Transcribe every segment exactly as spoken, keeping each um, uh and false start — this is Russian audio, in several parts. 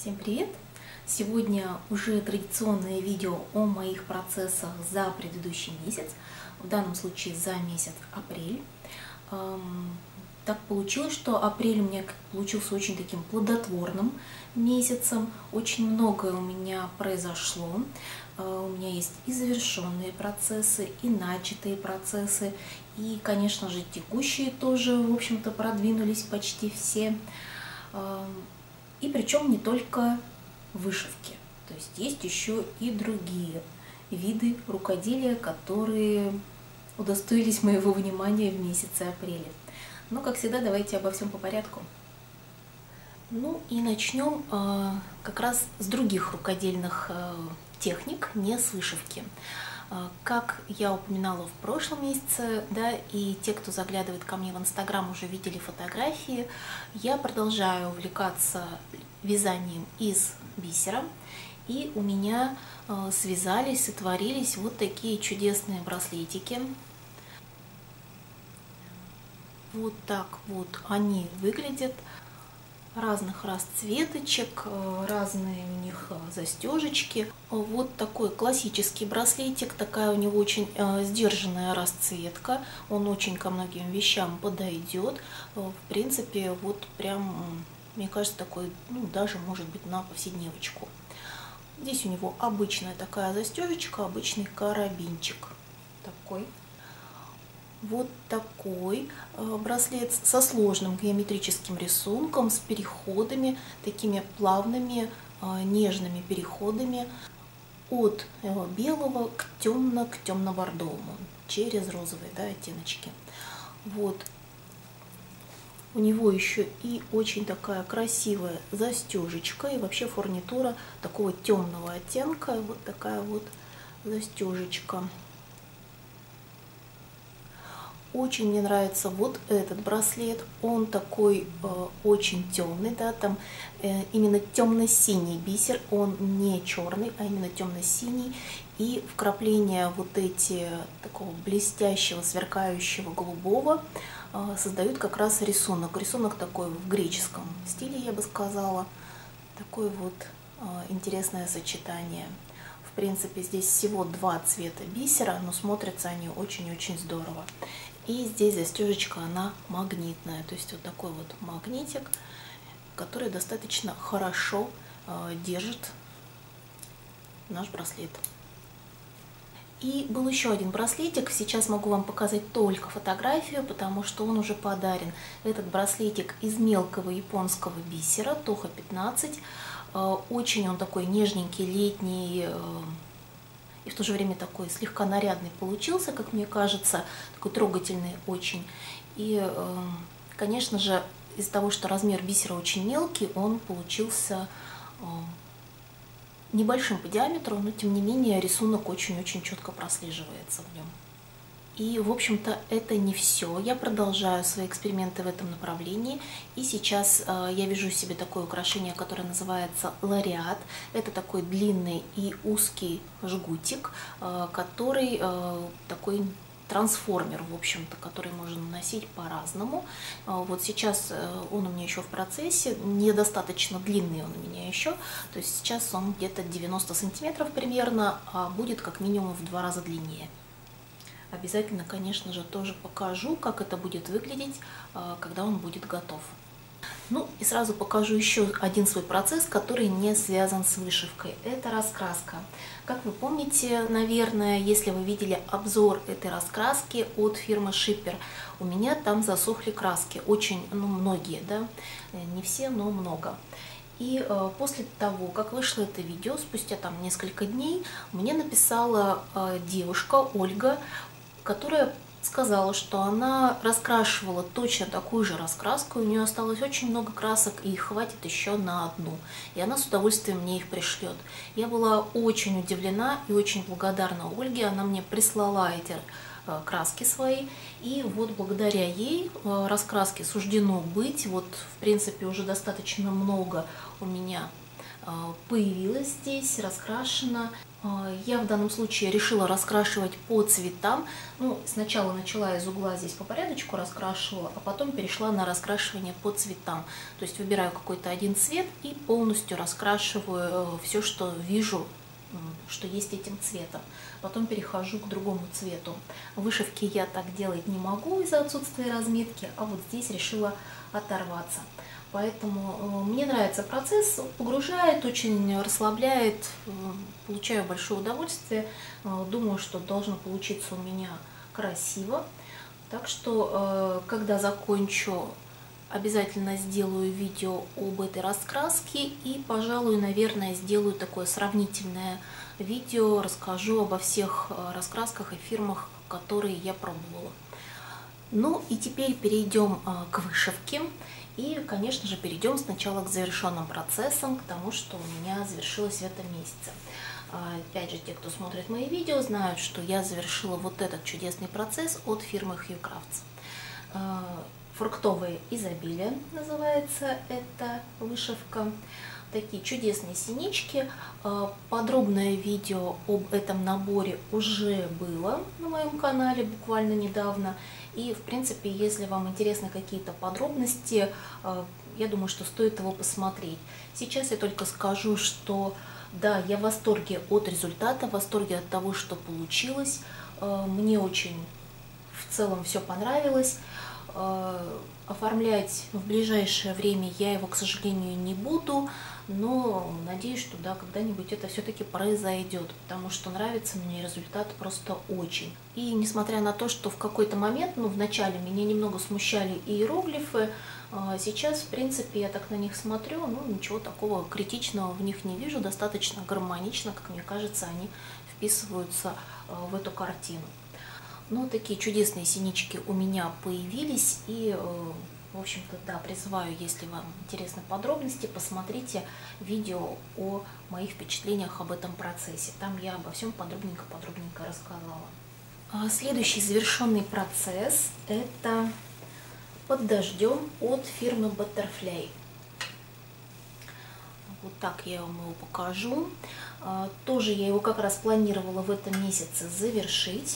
Всем привет! Сегодня уже традиционное видео о моих процессах за предыдущий месяц, в данном случае за месяц апрель. Так получилось, что апрель у меня получился очень таким плодотворным месяцем, очень многое у меня произошло. У меня есть и завершенные процессы, и начатые процессы, и, конечно же, текущие тоже, в общем-то, продвинулись почти все. И причем не только вышивки, то есть есть еще и другие виды рукоделия, которые удостоились моего внимания в месяце апреле. Но, как всегда, давайте обо всем по порядку. Ну и начнем э, как раз с других рукодельных э, техник, не с вышивки. Э, как я упоминала в прошлом месяце, да, и те, кто заглядывает ко мне в Инстаграм, уже видели фотографии, я продолжаю увлекаться вязанием из бисера, и у меня э, связались, сотворились вот такие чудесные браслетики. Вот так вот они выглядят, разных расцветочек, разные у них застежечки. Вот такой классический браслетик, такая у него очень сдержанная расцветка, он очень ко многим вещам подойдет. В принципе, вот прям, мне кажется, такой, ну, даже может быть на повседневочку. Здесь у него обычная такая застежечка, обычный карабинчик такой. Вот такой браслет со сложным геометрическим рисунком, с переходами, такими плавными, нежными переходами от белого к темно, к темно-бордовому, через розовые, да, оттеночки. Вот. У него еще и очень такая красивая застежечка, и вообще фурнитура такого темного оттенка, вот такая вот застежечка. Очень мне нравится вот этот браслет, он такой э, очень темный, да, там э, именно темно-синий бисер, он не черный, а именно темно-синий, и вкрапления вот эти такого блестящего, сверкающего голубого э, создают как раз рисунок, рисунок такой в греческом стиле, я бы сказала, такое вот э, интересное сочетание. В принципе, здесь всего два цвета бисера, но смотрятся они очень-очень здорово. И здесь застежечка, она магнитная, то есть вот такой вот магнитик, который достаточно хорошо э, держит наш браслет. И был еще один браслетик, сейчас могу вам показать только фотографию, потому что он уже подарен. Этот браслетик из мелкого японского бисера, Тоха пятнадцать, э, очень он такой нежненький, летний, э, и в то же время такой слегка нарядный получился, как мне кажется, такой трогательный очень. И, конечно же, из-за того, что размер бисера очень мелкий, он получился небольшим по диаметру, но тем не менее рисунок очень-очень четко прослеживается в нем. И, в общем-то, это не все. Я продолжаю свои эксперименты в этом направлении. И сейчас э, я вяжу себе такое украшение, которое называется лариат. Это такой длинный и узкий жгутик, э, который э, такой трансформер, в общем-то, который можно наносить по-разному. Э, вот сейчас э, он у меня еще в процессе, недостаточно длинный он у меня еще. То есть сейчас он где-то девяносто сантиметров примерно, а будет как минимум в два раза длиннее. Обязательно, конечно же, тоже покажу, как это будет выглядеть, когда он будет готов. Ну и сразу покажу еще один свой процесс, который не связан с вышивкой. Это раскраска. Как вы помните, наверное, если вы видели обзор этой раскраски от фирмы Shipper, у меня там засохли краски. Очень, ну, многие, да, не все, но много. И э, после того, как вышло это видео, спустя там несколько дней, мне написала э, девушка Ольга, которая сказала, что она раскрашивала точно такую же раскраску, у нее осталось очень много красок и их хватит еще на одну, и она с удовольствием мне их пришлет. Я была очень удивлена и очень благодарна Ольге, она мне прислала эти э, краски свои, и вот благодаря ей э, раскраски суждено быть, вот в принципе уже достаточно много у меня появилась здесь, раскрашена. Я в данном случае решила раскрашивать по цветам. Ну, сначала начала из угла здесь по порядочку раскрашивала, а потом перешла на раскрашивание по цветам. То есть выбираю какой-то один цвет и полностью раскрашиваю все, что вижу, что есть этим цветом. Потом перехожу к другому цвету. Вышивки я так делать не могу из-за отсутствия разметки, а вот здесь решила оторваться. Поэтому мне нравится процесс, погружает, очень расслабляет, получаю большое удовольствие. Думаю, что должно получиться у меня красиво. Так что, когда закончу, обязательно сделаю видео об этой раскраске и, пожалуй, наверное, сделаю такое сравнительное видео, расскажу обо всех раскрасках и фирмах, которые я пробовала. Ну и теперь перейдем к вышивке. И, конечно же, перейдем сначала к завершенным процессам, к тому, что у меня завершилось в этом месяце. Опять же, те, кто смотрит мои видео, знают, что я завершила вот этот чудесный процесс от фирмы Hue Crafts. Фруктовое изобилие называется эта вышивка. Такие чудесные синички. Подробное видео об этом наборе уже было на моем канале буквально недавно. И, в принципе, если вам интересны какие-то подробности, я думаю, что стоит его посмотреть. Сейчас я только скажу, что да, я в восторге от результата, в восторге от того, что получилось. Мне очень в целом все понравилось. Оформлять в ближайшее время я его, к сожалению, не буду, но надеюсь, что да, когда-нибудь это все-таки произойдет, потому что нравится мне результат просто очень. И несмотря на то, что в какой-то момент, ну, в начале меня немного смущали иероглифы, сейчас, в принципе, я так на них смотрю, ну, ничего такого критичного в них не вижу, достаточно гармонично, как мне кажется, они вписываются в эту картину. Ну, такие чудесные синички у меня появились, и, в общем-то, да, призываю, если вам интересны подробности, посмотрите видео о моих впечатлениях об этом процессе. Там я обо всем подробненько-подробненько рассказала. Следующий завершенный процесс – это под дождем от фирмы Butterfly. Вот так я вам его покажу. Тоже я его как раз планировала в этом месяце завершить.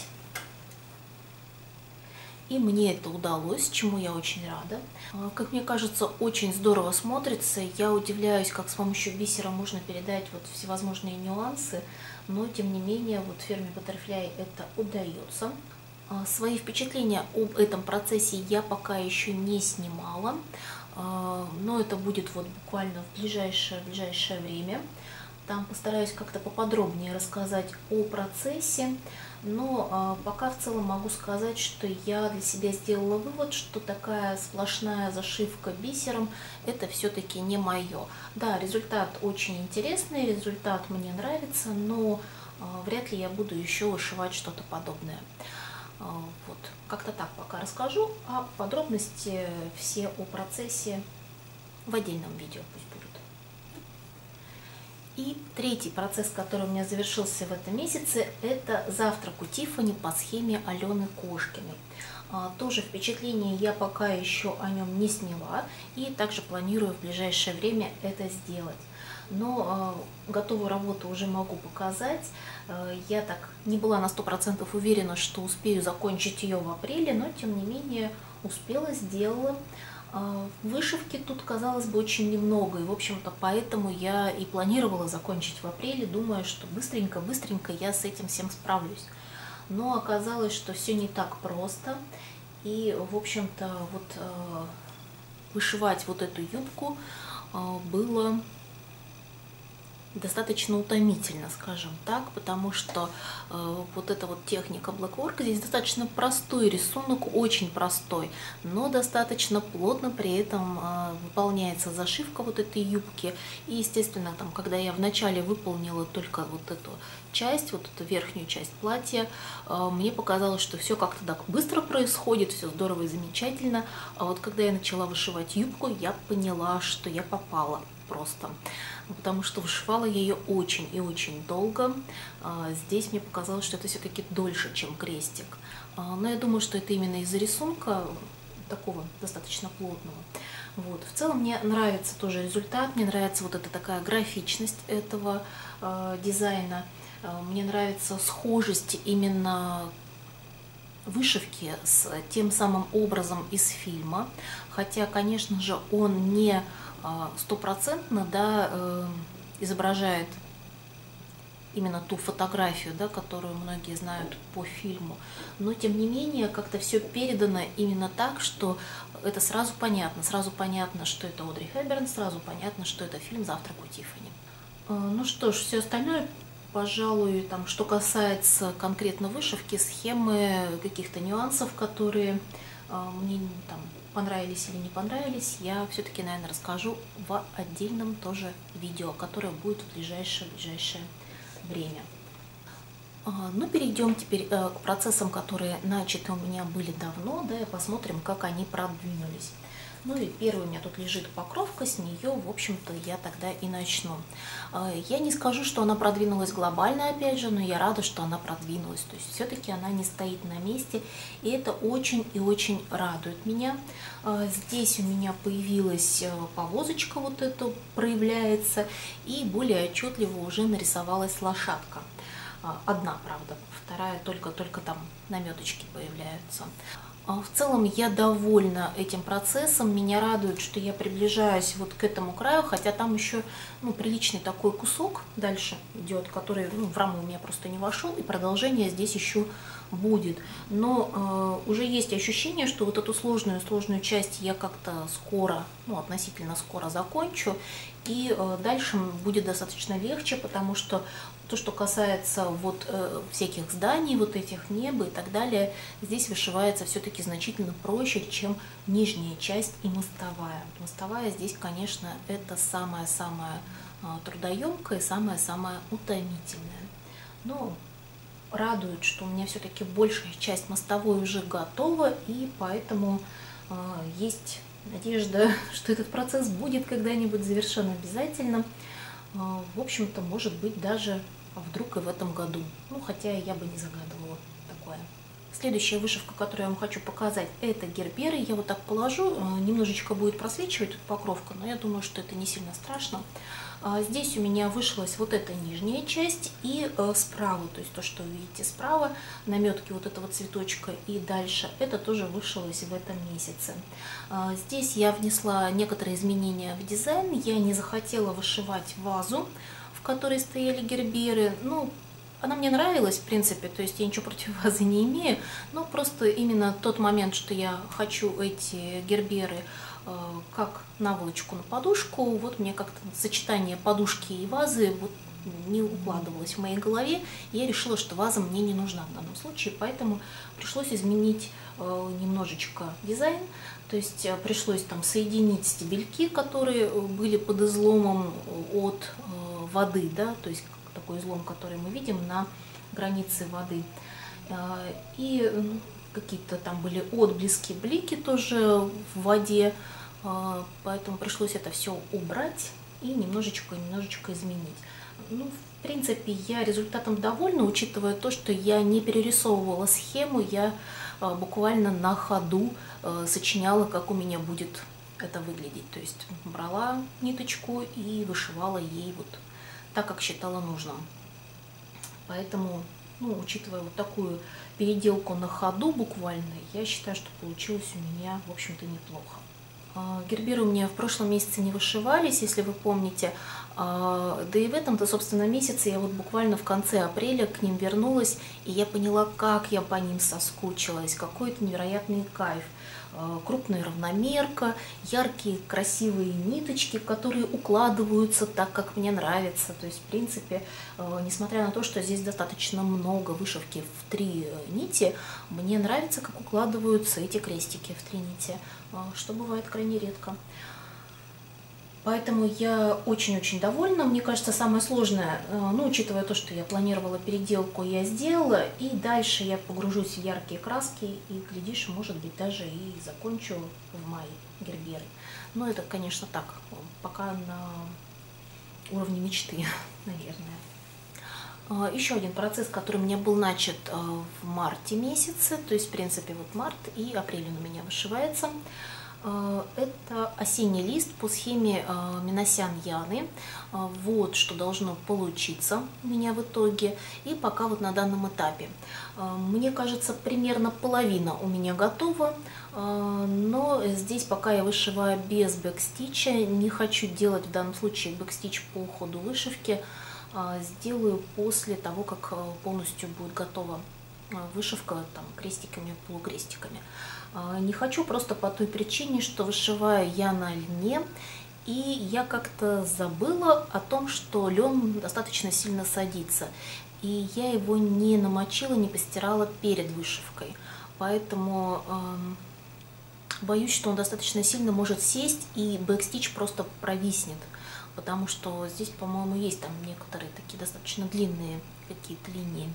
И мне это удалось, чему я очень рада. Как мне кажется, очень здорово смотрится. Я удивляюсь, как с помощью бисера можно передать вот всевозможные нюансы, но тем не менее вот фирме Butterfly это удается. Свои впечатления об этом процессе я пока еще не снимала, но это будет вот буквально в ближайшее, в ближайшее время. Там постараюсь как-то поподробнее рассказать о процессе, но пока в целом могу сказать, что я для себя сделала вывод, что такая сплошная зашивка бисером это все-таки не мое. Да, результат очень интересный, результат мне нравится, но вряд ли я буду еще вышивать что-то подобное. Вот, как-то так пока расскажу, а подробности все о процессе в отдельном видео пусть будут. И третий процесс, который у меня завершился в этом месяце, это завтрак у Тиффани по схеме Алены Кошкиной. Тоже впечатление я пока еще о нем не сняла и также планирую в ближайшее время это сделать. Но э, готовую работу уже могу показать. Э, я так не была на сто процентов уверена, что успею закончить ее в апреле, но тем не менее успела, сделала. Э, вышивки тут, казалось бы, очень немного, и в общем-то поэтому я и планировала закончить в апреле, думая, что быстренько-быстренько я с этим всем справлюсь. Но оказалось, что все не так просто, и в общем-то вот э, вышивать вот эту юбку э, было достаточно утомительно, скажем так, потому что э, вот эта вот техника блэкворка, здесь достаточно простой рисунок, очень простой, но достаточно плотно при этом э, выполняется зашивка вот этой юбки. И, естественно, там, когда я вначале выполнила только вот эту часть, вот эту верхнюю часть платья, э, мне показалось, что все как-то так быстро происходит, все здорово и замечательно. А вот когда я начала вышивать юбку, я поняла, что я попала просто. Потому что вышивала я ее очень и очень долго. Здесь мне показалось, что это все-таки дольше, чем крестик. Но я думаю, что это именно из-за рисунка. такого достаточно плотного. Вот. В целом мне нравится тоже результат, мне нравится вот эта такая графичность этого э, дизайна, э, мне нравится схожесть именно вышивки с тем самым образом из фильма, хотя, конечно же, он не стопроцентно, да, э, изображает именно ту фотографию, да, которую многие знают по фильму, но тем не менее как-то все передано именно так, что это сразу понятно, сразу понятно, что это Одри Хепберн, сразу понятно, что это фильм «Завтрак у Тиффани». Ну что ж, все остальное, пожалуй, там, что касается конкретно вышивки, схемы, каких-то нюансов, которые э, мне там понравились или не понравились, я все-таки, наверное, расскажу в отдельном тоже видео, которое будет в ближайшее, ближайшее время. Ну, перейдем теперь к процессам, которые начаты у меня были давно, да, и посмотрим, как они продвинулись. Ну и первый у меня тут лежит покровка, с нее, в общем-то, я тогда и начну. Я не скажу, что она продвинулась глобально, опять же, но я рада, что она продвинулась. То есть все-таки она не стоит на месте, и это очень и очень радует меня. Здесь у меня появилась повозочка, вот эта проявляется, и более отчетливо уже нарисовалась лошадка. Одна, правда, вторая только-только там наметочки появляются. В целом я довольна этим процессом, меня радует, что я приближаюсь вот к этому краю, хотя там еще ну, приличный такой кусок дальше идет, который ну, в раму у меня просто не вошел, и продолжение здесь еще будет. Но э, уже есть ощущение, что вот эту сложную-сложную часть я как-то скоро, ну относительно скоро закончу, и э, дальше будет достаточно легче, потому что то, что касается вот э, всяких зданий, вот этих неба и так далее, здесь вышивается все-таки значительно проще, чем нижняя часть и мостовая. Мостовая здесь, конечно, это самая-самая э, трудоемкая и самая-самая утомительная. Но радует, что у меня все-таки большая часть мостовой уже готова, и поэтому э, есть надежда, что этот процесс будет когда-нибудь завершен обязательно. Э, в общем-то, может быть, даже вдруг и в этом году. Ну, хотя я бы не загадывала такое. Следующая вышивка, которую я вам хочу показать, это герберы. Я вот так положу, немножечко будет просвечивать тут покровка, но я думаю, что это не сильно страшно. Здесь у меня вышилась вот эта нижняя часть и справа, то есть то, что вы видите справа, наметки вот этого цветочка и дальше, это тоже вышилось в этом месяце. Здесь я внесла некоторые изменения в дизайн, я не захотела вышивать вазу, в которой стояли герберы. Ну, она мне нравилась, в принципе, то есть я ничего против вазы не имею, но просто именно тот момент, что я хочу эти герберы э, как наволочку на подушку, вот мне как-то сочетание подушки и вазы вот не укладывалось в моей голове, и я решила, что ваза мне не нужна в данном случае, поэтому пришлось изменить э, немножечко дизайн, то есть э, пришлось там соединить стебельки, которые были под изломом от э, воды, да, то есть такой излом, который мы видим на границе воды. И какие-то там были отблески, блики тоже в воде, поэтому пришлось это все убрать и немножечко-немножечко изменить. Ну, в принципе, я результатом довольна, учитывая то, что я не перерисовывала схему, я буквально на ходу сочиняла, как у меня будет это выглядеть. То есть брала ниточку и вышивала ей вот так, как считала нужным. Поэтому, ну, учитывая вот такую переделку на ходу буквально, я считаю, что получилось у меня, в общем-то, неплохо. Герберы у меня в прошлом месяце не вышивались, если вы помните, да и в этом-то, собственно, месяце я вот буквально в конце апреля к ним вернулась, и я поняла, как я по ним соскучилась, какой это невероятный кайф. Крупная равномерка, яркие красивые ниточки, которые укладываются так, как мне нравится. То есть, в принципе, несмотря на то, что здесь достаточно много вышивки в три нити, мне нравится, как укладываются эти крестики в три нити, что бывает крайне редко. Поэтому я очень-очень довольна. Мне кажется, самое сложное, ну, учитывая то, что я планировала переделку, я сделала. И дальше я погружусь в яркие краски и, глядишь, может быть, даже и закончу в мае герберы. Но это, конечно, так, пока на уровне мечты, наверное. Еще один процесс, который у меня был начат в марте месяце, то есть, в принципе, вот март и апрель он у меня вышивается. Это осенний лист по схеме Минасян Яны. Вот что должно получиться у меня в итоге. И пока вот на данном этапе. Мне кажется, примерно половина у меня готова. Но здесь пока я вышиваю без бэкстича. Не хочу делать в данном случае бэкстич по ходу вышивки. Сделаю после того, как полностью будет готова вышивка там крестиками, полукрестиками. Не хочу просто по той причине, что вышиваю я на льне, и я как-то забыла о том, что лен достаточно сильно садится, и я его не намочила, не постирала перед вышивкой, поэтому э, боюсь, что он достаточно сильно может сесть и бэкстич просто провиснет, потому что здесь, по-моему, есть там некоторые такие достаточно длинные какие-то линии.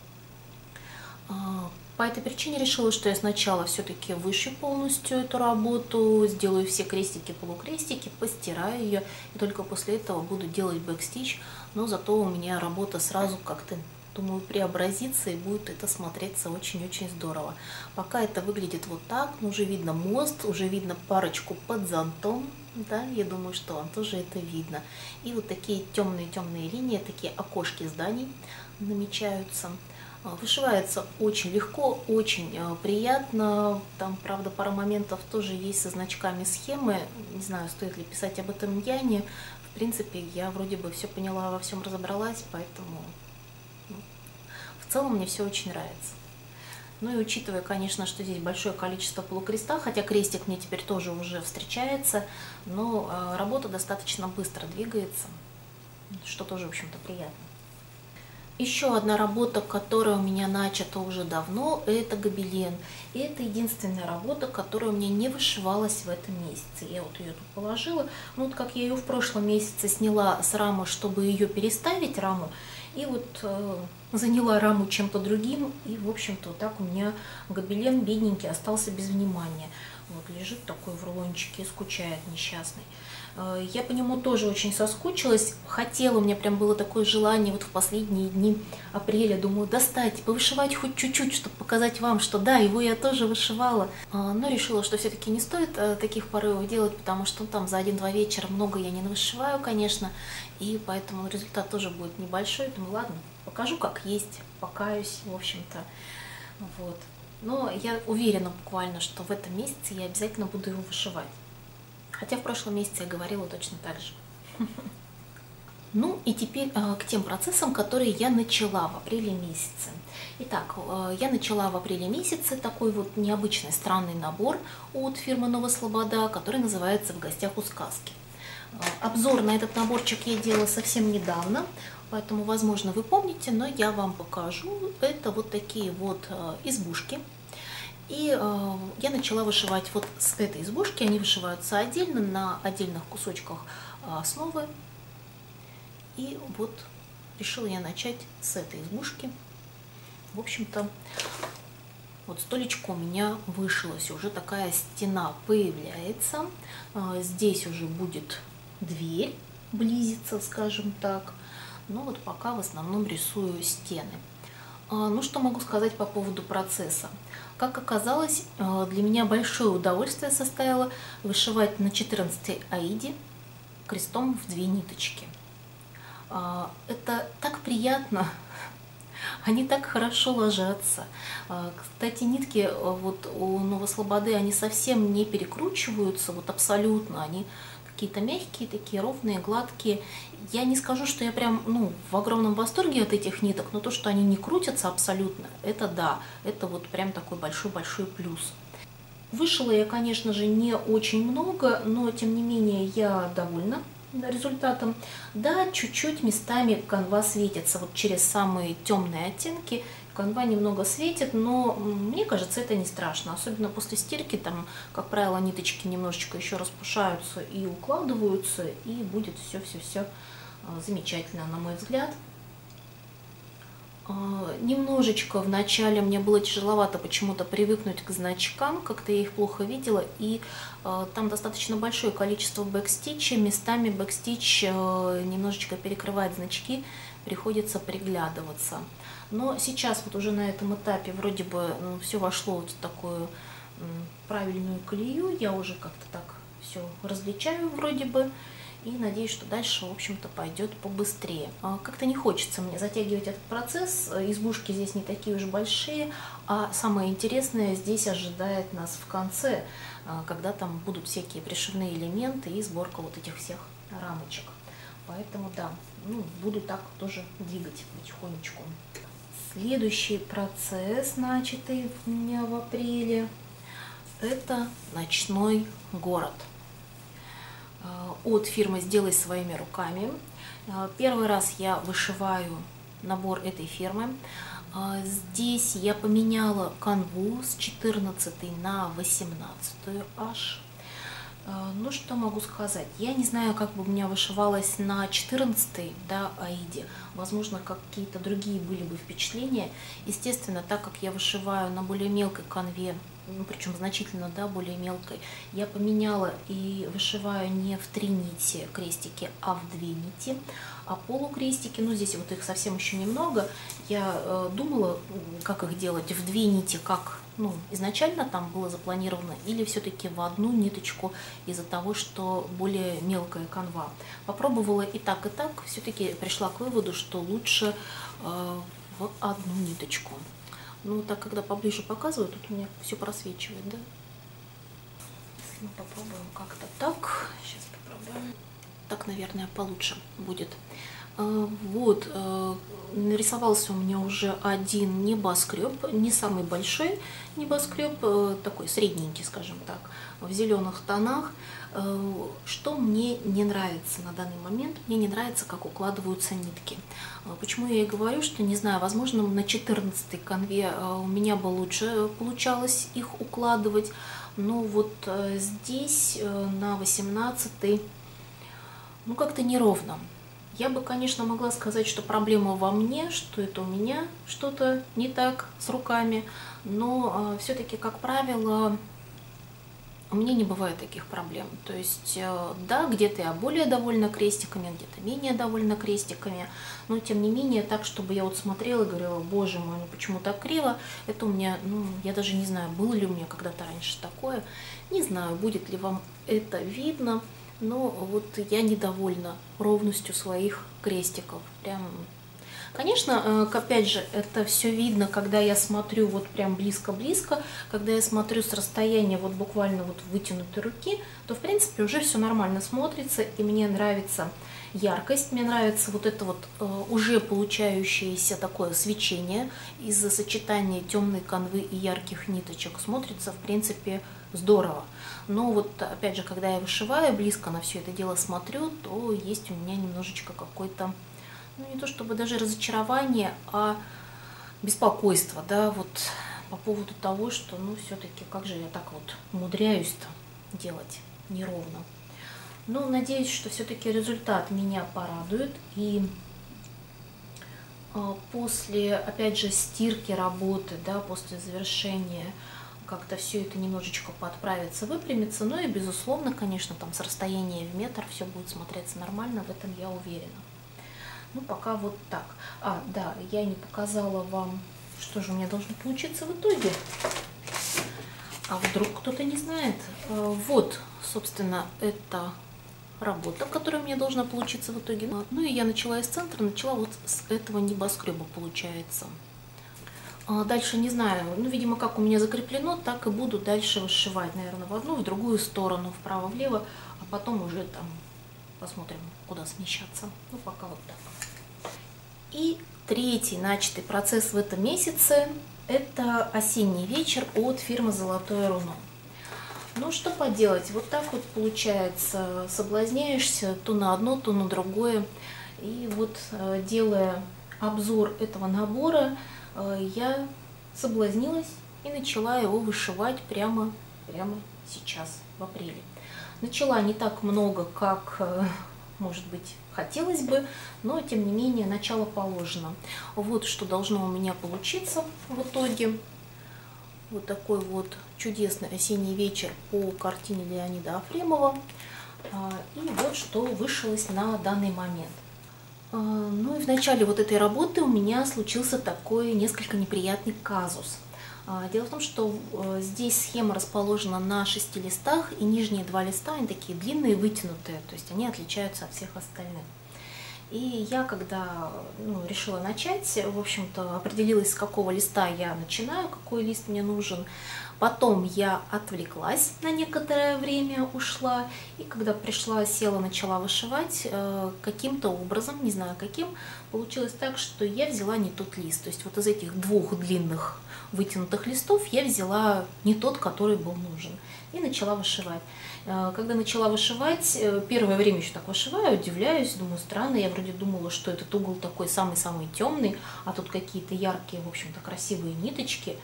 По этой причине решила, что я сначала все-таки вышью полностью эту работу, сделаю все крестики, полукрестики, постираю ее, и только после этого буду делать бэкстич, но зато у меня работа сразу как-то, думаю, преобразится и будет это смотреться очень-очень здорово. Пока это выглядит вот так, но уже видно мост, уже видно парочку под зонтом, да, я думаю, что вам тоже это видно. И вот такие темные-темные линии, такие окошки зданий намечаются. Вышивается очень легко, очень приятно. Там, правда, пара моментов тоже есть со значками схемы. Не знаю, стоит ли писать об этом Яне. В принципе, я вроде бы все поняла, во всем разобралась, поэтому ну, в целом мне все очень нравится. Ну и учитывая, конечно, что здесь большое количество полукреста, хотя крестик мне теперь тоже уже встречается, но работа достаточно быстро двигается, что тоже, в общем-то, приятно. Еще одна работа, которая у меня начата уже давно, это гобелен. И это единственная работа, которая у меня не вышивалась в этом месяце. Я вот ее тут положила. Ну, вот как я ее в прошлом месяце сняла с рамы, чтобы ее переставить, раму, и вот э, заняла раму чем-то другим. И, в общем-то, вот так у меня гобелен бедненький остался без внимания. Вот лежит такой в рулончике и скучает несчастный. Я по нему тоже очень соскучилась, хотела, у меня прям было такое желание вот в последние дни апреля, думаю, достать, повышивать хоть чуть-чуть, чтобы показать вам, что да, его я тоже вышивала. Но решила, что все-таки не стоит таких порывов делать, потому что ну, там за один-два вечера много я не навышиваю, конечно, и поэтому результат тоже будет небольшой. Думаю, ладно, покажу как есть, покаюсь, в общем-то, вот. Но я уверена буквально, что в этом месяце я обязательно буду его вышивать. Хотя в прошлом месяце я говорила точно так же. Ну и теперь э, к тем процессам, которые я начала в апреле месяце. Итак, э, я начала в апреле месяце такой вот необычный странный набор от фирмы Нова Слобода, который называется «В гостях у сказки». Э, обзор на этот наборчик я делала совсем недавно, поэтому, возможно, вы помните, но я вам покажу. Это вот такие вот э, избушки. И э, я начала вышивать вот с этой избушки, они вышиваются отдельно, на отдельных кусочках основы. И вот решила я начать с этой избушки. В общем-то, вот столечко у меня вышилось, уже такая стена появляется. Э, здесь уже будет дверь, близится, скажем так. Но вот пока в основном рисую стены. Ну, что могу сказать по поводу процесса. Как оказалось, для меня большое удовольствие составило вышивать на четырнадцатой аиде крестом в две ниточки. Это так приятно, они так хорошо ложатся. Кстати, нитки вот у Новослободы, они совсем не перекручиваются, вот абсолютно, они какие-то мягкие, такие ровные, гладкие. Я не скажу, что я прям ну, в огромном восторге от этих ниток, но то, что они не крутятся абсолютно, это да, это вот прям такой большой-большой плюс. Вышила я, конечно же, не очень много, но тем не менее я довольна результатом. Да, чуть-чуть местами канва светится, вот через самые темные оттенки канва немного светит, но мне кажется, это не страшно, особенно после стирки, там, как правило, ниточки немножечко еще распушаются и укладываются, и будет все-все-все замечательно, на мой взгляд. Немножечко в начале мне было тяжеловато почему-то привыкнуть к значкам, как-то я их плохо видела, и там достаточно большое количество бэкстича, местами бэкстич немножечко перекрывает значки, приходится приглядываться. Но сейчас вот уже на этом этапе вроде бы ну, все вошло вот в такую правильную колею, я уже как-то так все различаю вроде бы. И надеюсь, что дальше, в общем-то, пойдет побыстрее. Как-то не хочется мне затягивать этот процесс. Избушки здесь не такие уж большие. А самое интересное здесь ожидает нас в конце, когда там будут всякие пришивные элементы и сборка вот этих всех рамочек. Поэтому, да, ну, буду так тоже двигать потихонечку. Следующий процесс, начатый у меня в апреле, это ночной город. От фирмы «Сделай своими руками». Первый раз я вышиваю набор этой фирмы. Здесь я поменяла канву с четырнадцатой на восемнадцатую аж. Ну, что могу сказать? Я не знаю, как бы у меня вышивалось на четырнадцатой, да, Аиде. Возможно, какие-то другие были бы впечатления. Естественно, так как я вышиваю на более мелкой канве, ну, причем значительно, да, более мелкой, я поменяла и вышиваю не в три нити крестики, а в две нити. А полукрестики, ну, здесь вот их совсем еще немного. Я э, думала, как их делать в две нити, как ну, изначально там было запланировано, или все-таки в одну ниточку из-за того, что более мелкая канва. Попробовала и так, и так, все-таки пришла к выводу, что лучше э, в одну ниточку. Ну, так, когда поближе показываю, тут у меня все просвечивает, да? Если мы попробуем как-то так, сейчас попробуем. Так, наверное, получше будет. Вот, нарисовался у меня уже один небоскреб, не самый большой небоскреб, такой средненький, скажем так, в зеленых тонах. Что мне не нравится на данный момент? Мне не нравится, как укладываются нитки. Почему я и говорю, что, не знаю, возможно, на четырнадцатой канве у меня бы лучше получалось их укладывать, но вот здесь на восемнадцатой, ну, как-то неровно. Я бы, конечно, могла сказать, что проблема во мне, что это у меня что-то не так с руками, но э, все-таки, как правило, у меня не бывает таких проблем. То есть, э, да, где-то я более довольна крестиками, где-то менее довольна крестиками, но, тем не менее, так, чтобы я вот смотрела и говорила, боже мой, ну почему так криво, это у меня, ну, я даже не знаю, было ли у меня когда-то раньше такое, не знаю, будет ли вам это видно. Но вот я недовольна ровностью своих крестиков. Прям. Конечно, опять же, это все видно, когда я смотрю вот прям близко-близко, когда я смотрю с расстояния вот буквально вот вытянутой руки, то в принципе уже все нормально смотрится, и мне нравится яркость, мне нравится вот это вот э, уже получающееся такое свечение из-за сочетания темной канвы и ярких ниточек. Смотрится в принципе здорово. Но вот опять же, когда я вышиваю, близко на все это дело смотрю, то есть у меня немножечко какой-то, ну не то чтобы даже разочарование, а беспокойство, да, вот по поводу того, что, ну все-таки, как же я так вот умудряюсь-то делать неровно. Но надеюсь, что все-таки результат меня порадует, и после, опять же, стирки работы, да, после завершения, как-то все это немножечко подправится, выпрямится. Ну и, безусловно, конечно, там с расстояния в метр все будет смотреться нормально, в этом я уверена. Ну, пока вот так. А, да, я не показала вам, что же у меня должно получиться в итоге. А вдруг кто-то не знает. Вот, собственно, это работа, которая у меня должна получиться в итоге. Ну и я начала из центра, начала вот с этого небоскреба, получается. Дальше не знаю, ну, видимо, как у меня закреплено, так и буду дальше вышивать, наверное, в одну, в другую сторону, вправо-влево, а потом уже там посмотрим, куда смещаться. Ну, пока вот так. И третий начатый процесс в этом месяце – это осенний вечер от фирмы «Золотое руно». Ну, что поделать, вот так вот получается, соблазняешься то на одно, то на другое. И вот, делая обзор этого набора, я соблазнилась и начала его вышивать прямо, прямо сейчас, в апреле. Начала не так много, как может быть, хотелось бы, но, тем не менее, начало положено. Вот что должно у меня получиться в итоге. Вот такой вот чудесный осенний вечер по картине Леонида Ефремова. И вот что вышилось на данный момент. Ну и в начале вот этой работы у меня случился такой несколько неприятный казус. Дело в том, что здесь схема расположена на шести листах, и нижние два листа, они такие длинные, вытянутые, то есть они отличаются от всех остальных. И я, когда ну, решила начать, в общем-то, определилась, с какого листа я начинаю, какой лист мне нужен. Потом я отвлеклась на некоторое время, ушла, и когда пришла, села, начала вышивать, каким-то образом, не знаю каким, получилось так, что я взяла не тот лист. То есть вот из этих двух длинных вытянутых листов я взяла не тот, который был нужен, и начала вышивать. Когда начала вышивать, первое время еще так вышиваю, удивляюсь, думаю, странно, я вроде думала, что этот угол такой самый-самый темный, а тут какие-то яркие, в общем-то, красивые ниточки.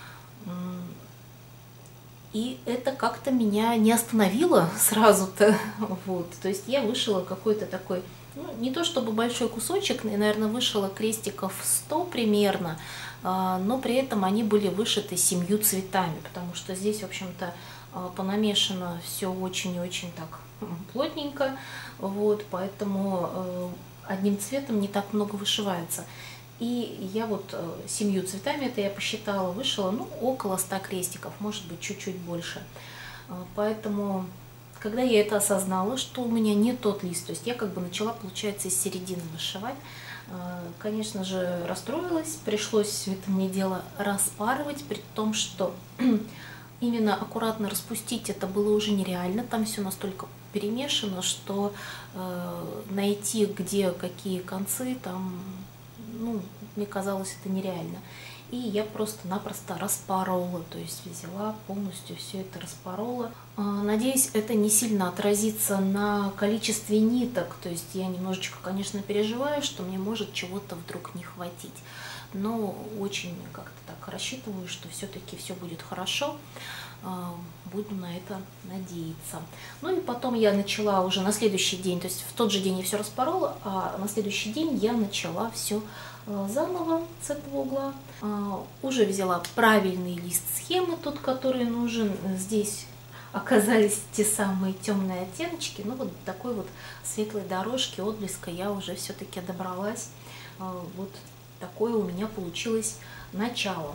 И это как-то меня не остановило сразу-то, вот, то есть я вышила какой-то такой, ну, не то чтобы большой кусочек, наверное, вышила крестиков сто примерно, но при этом они были вышиты семью цветами, потому что здесь, в общем-то, понамешано все очень и очень так плотненько, вот, поэтому одним цветом не так много вышивается. И я вот семью цветами, это я посчитала, вышила, ну, около ста крестиков, может быть, чуть-чуть больше. Поэтому, когда я это осознала, что у меня не тот лист, то есть я как бы начала, получается, из середины вышивать, конечно же, расстроилась, пришлось все это мне дело распарывать, при том, что именно аккуратно распустить это было уже нереально, там все настолько перемешано, что найти, где какие концы, там... Ну, мне казалось, это нереально. И я просто-напросто распорола, то есть взяла полностью все это распорола. Надеюсь, это не сильно отразится на количестве ниток, то есть я немножечко, конечно, переживаю, что мне может чего-то вдруг не хватить. Но очень как-то так рассчитываю, что все-таки все будет хорошо. Буду на это надеяться. Ну и потом я начала уже на следующий день, то есть в тот же день я все распорола, а на следующий день я начала все заново с этого угла. Уже взяла правильный лист схемы, тот, который нужен. Здесь оказались те самые темные оттеночки, ну вот такой вот светлой дорожки, отблеска я уже все-таки добралась. Вот такое у меня получилось начало.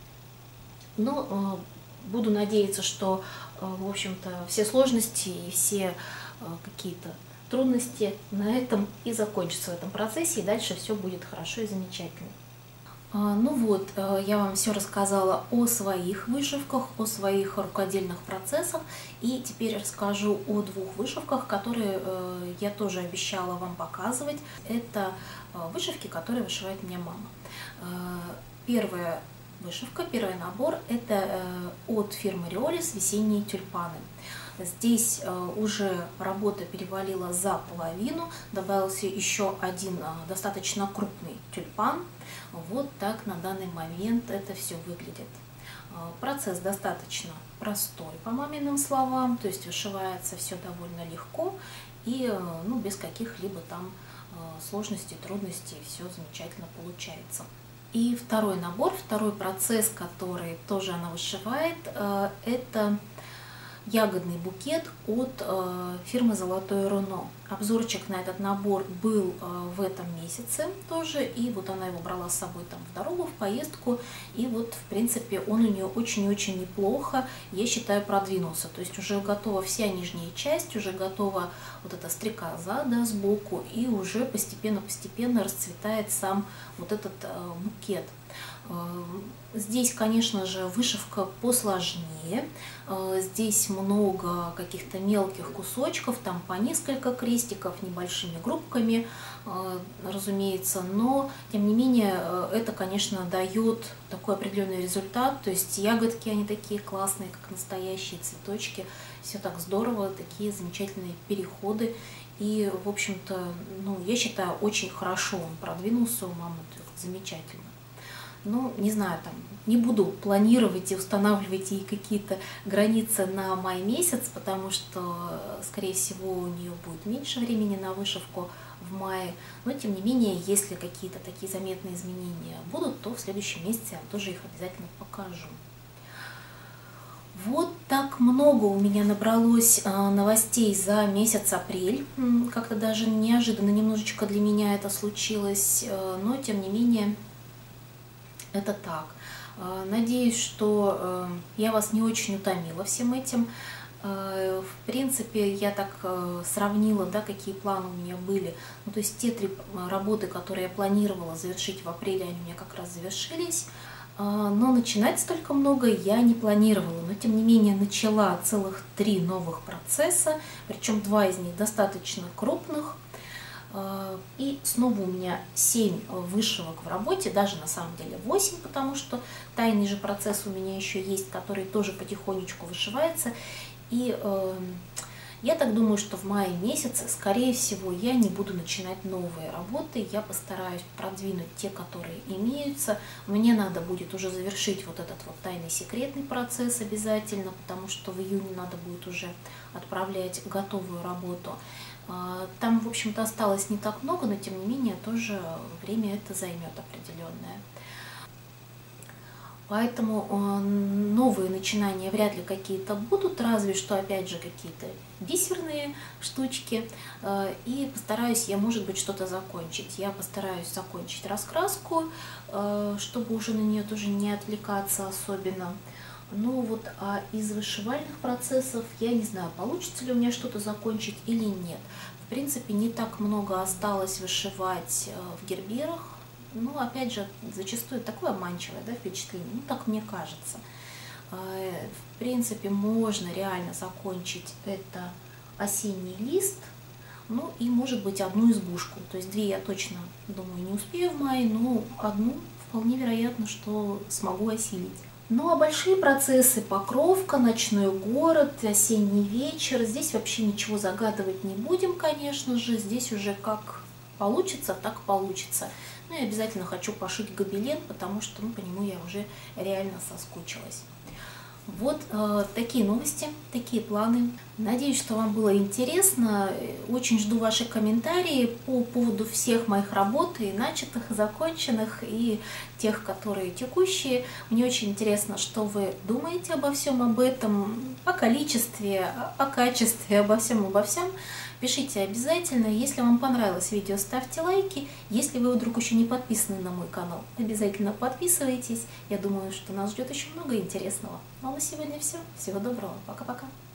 Но буду надеяться, что, в общем-то, все сложности и все какие-то трудности на этом и закончатся в этом процессе, и дальше все будет хорошо и замечательно. Ну вот, я вам все рассказала о своих вышивках, о своих рукодельных процессах, и теперь расскажу о двух вышивках, которые я тоже обещала вам показывать. Это вышивки, которые вышивает мне мама. Первая вышивка, первый набор – это от фирмы Риолис «Весенние тюльпаны». Здесь уже работа перевалила за половину, добавился еще один достаточно крупный тюльпан. Вот так на данный момент это все выглядит. Процесс достаточно простой, по маминым словам, то есть вышивается все довольно легко и ну, без каких-либо там сложностей, трудностей, все замечательно получается. И второй набор, второй процесс, который тоже она вышивает, это ягодный букет от фирмы Золотое Руно. Обзорчик на этот набор был в этом месяце тоже, и вот она его брала с собой там в дорогу, в поездку, и вот в принципе он у нее очень-очень неплохо, я считаю, продвинулся. То есть уже готова вся нижняя часть, уже готова вот эта стрекоза, да, сбоку, и уже постепенно-постепенно расцветает сам вот этот букет. Здесь, конечно же, вышивка посложнее, здесь много каких-то мелких кусочков, там по несколько крестиков, небольшими группками, разумеется, но, тем не менее, это, конечно, дает такой определенный результат, то есть ягодки, они такие классные, как настоящие цветочки, все так здорово, такие замечательные переходы, и, в общем-то, ну, я считаю, очень хорошо он продвинулся у мамы, замечательно. Ну, не знаю, там, не буду планировать и устанавливать ей какие-то границы на май месяц, потому что, скорее всего, у нее будет меньше времени на вышивку в мае. Но, тем не менее, если какие-то такие заметные изменения будут, то в следующем месяце я тоже их обязательно покажу. Вот так много у меня набралось новостей за месяц апрель. Как-то даже неожиданно немножечко для меня это случилось, но тем не менее это так. Надеюсь, что я вас не очень утомила всем этим. В принципе, я так сравнила, да, какие планы у меня были. Ну, то есть те три работы, которые я планировала завершить в апреле, они у меня как раз завершились. Но начинать столько много я не планировала, но тем не менее начала целых три новых процесса, причем два из них достаточно крупных. И снова у меня семь вышивок в работе, даже на самом деле восемь, потому что тайный же процесс у меня еще есть, который тоже потихонечку вышивается. И э, я так думаю, что в мае месяце, скорее всего, я не буду начинать новые работы. Я постараюсь продвинуть те, которые имеются. Мне надо будет уже завершить вот этот вот тайный секретный процесс обязательно, потому что в июне надо будет уже отправлять готовую работу. Там, в общем-то, осталось не так много, но тем не менее тоже время это займет определенное. Поэтому новые начинания вряд ли какие-то будут, разве что, опять же, какие-то бисерные штучки. И постараюсь я, может быть, что-то закончить. Я постараюсь закончить раскраску, чтобы уже на нее тоже не отвлекаться особенно. Ну вот, а из вышивальных процессов я не знаю, получится ли у меня что-то закончить или нет. В принципе, не так много осталось вышивать в герберах. Ну, опять же, зачастую такое обманчивое, да, впечатление, ну, так мне кажется. В принципе, можно реально закончить это осенний лист, ну, и, может быть, одну избушку. То есть две я точно, думаю, не успею в мае, но одну вполне вероятно, что смогу осилить. Ну, а большие процессы, покровка, ночной город, осенний вечер, здесь вообще ничего загадывать не будем, конечно же, здесь уже как получится, так получится. Ну и обязательно хочу пошить гобелен, потому что, ну, по нему я уже реально соскучилась. Вот э, такие новости, такие планы. Надеюсь, что вам было интересно. Очень жду ваши комментарии по поводу всех моих работ, и начатых, и законченных, и тех, которые текущие. Мне очень интересно, что вы думаете обо всем об этом, о количестве, о качестве, обо всем, обо всем. Пишите обязательно. Если вам понравилось видео, ставьте лайки. Если вы вдруг еще не подписаны на мой канал, обязательно подписывайтесь. Я думаю, что нас ждет еще много интересного. Ну а на сегодня все. Всего доброго. Пока-пока.